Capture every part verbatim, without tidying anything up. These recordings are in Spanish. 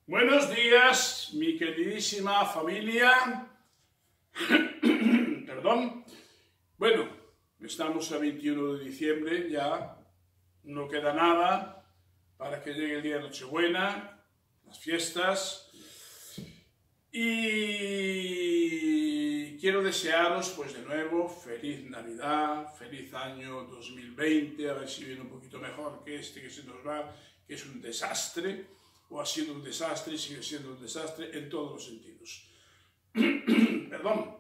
Buenos días, mi queridísima familia. Perdón. Bueno, estamos a veintiuno de diciembre, ya no queda nada para que llegue el día de Nochebuena, las fiestas. Y quiero desearos, pues de nuevo, feliz Navidad, feliz año dos mil veinte, a ver si viene un poquito mejor que este que se nos va, que es un desastre, o ha sido un desastre y sigue siendo un desastre en todos los sentidos. Perdón.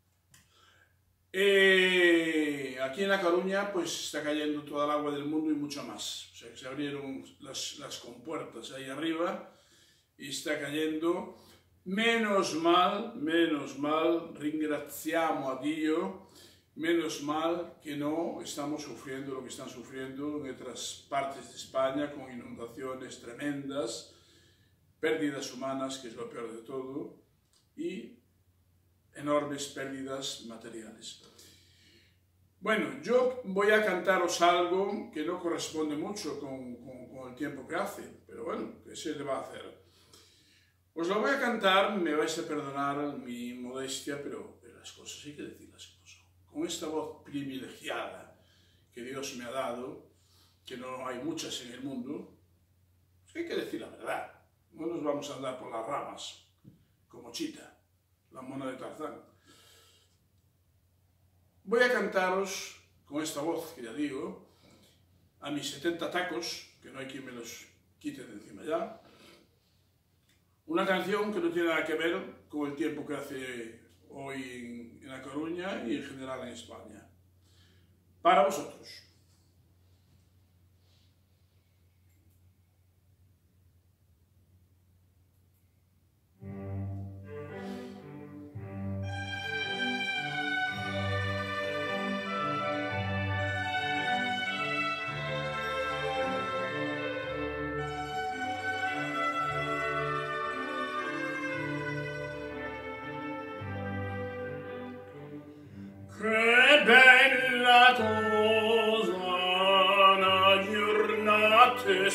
Eh, aquí en La Coruña pues está cayendo toda el agua del mundo y mucho más. O sea, que se abrieron las, las compuertas ahí arriba y está cayendo. Menos mal, menos mal, ringraziamo a Dio, menos mal que no estamos sufriendo lo que están sufriendo en otras partes de España con inundaciones tremendas, pérdidas humanas, que es lo peor de todo, y enormes pérdidas materiales. Bueno, yo voy a cantaros algo que no corresponde mucho con, con, con el tiempo que hace, pero bueno, ¿qué se le va a hacer? Os lo voy a cantar, me vais a perdonar mi modestia, pero, pero las cosas hay que decirlas como son. Con esta voz privilegiada que Dios me ha dado, que no hay muchas en el mundo, pues hay que decir la verdad. No nos vamos a andar por las ramas, como Chita, la mona de Tarzán. Voy a cantaros con esta voz que ya digo, a mis setenta tacos, que no hay quien me los quite de encima ya, una canción que no tiene nada que ver con el tiempo que hace hoy en, en La Coruña y en general en España. Para vosotros. Che bella cosa una giornata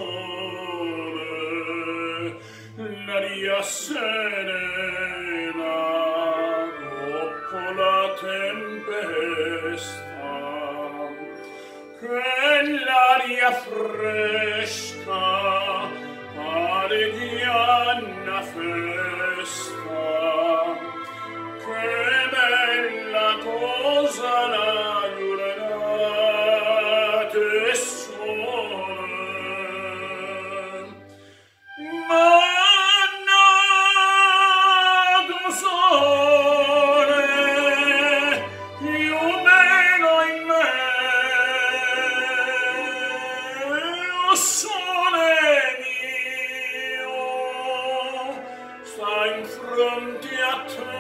sole, l'aria serena dopo la tempesta, che l'aria fresca pare di una festa, che bella cosa la giornata sole, ma nato sole più o meno in me, o sole mio sta in fronte a te.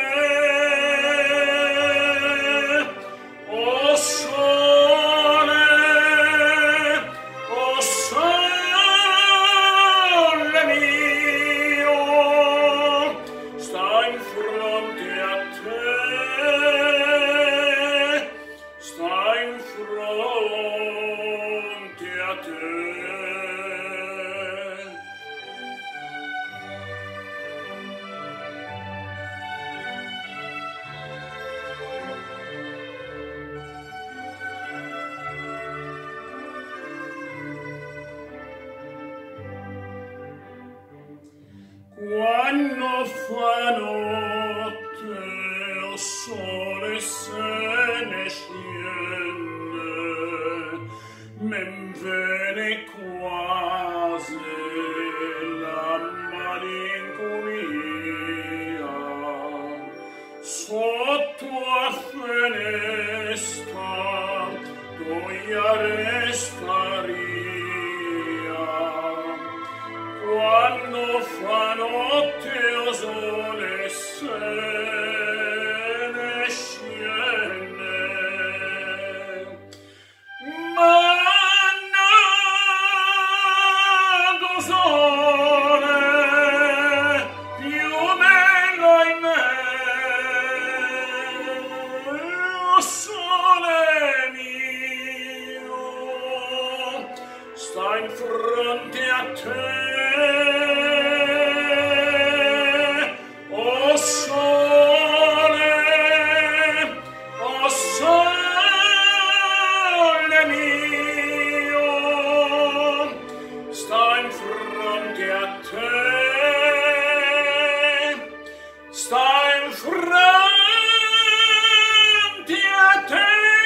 Quando fa notte o sole se ne scende, men viene quasi la malinconia, sotto a finestra gioia restaria. Quando fa notte o sole se ne scende, ma nato sole più o meno in me, o sole mio sta in fronte a te. mio sta in fronte a te, sta in fronte a te.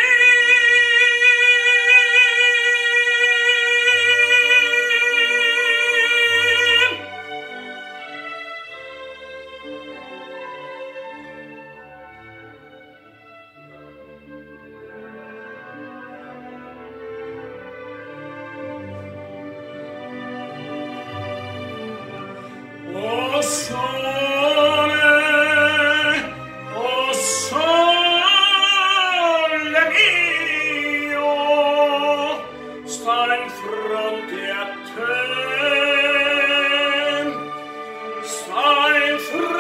O sole, o sole mio, sta in fronte a te, sta in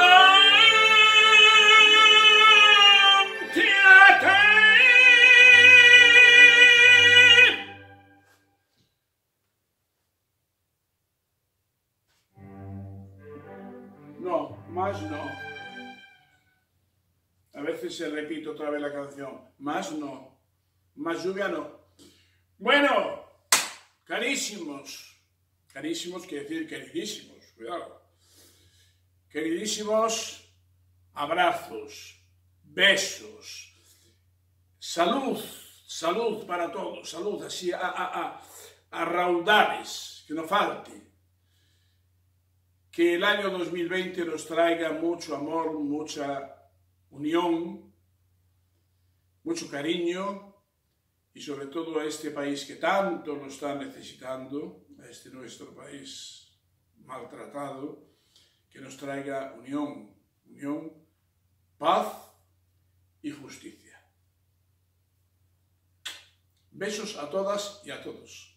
fronte a te. No, más no. A veces se repite otra vez la canción. Más no. Más lluvia no. Bueno, carísimos. Carísimos quiere decir queridísimos. Cuidado. Queridísimos, abrazos, besos, salud, salud para todos, salud así a, a, a, a raudales, que no falte. Que el año dos mil veinte nos traiga mucho amor, mucha unión, mucho cariño y sobre todo a este país que tanto nos está necesitando, a este nuestro país maltratado, que nos traiga unión, unión, paz y justicia. Besos a todas y a todos.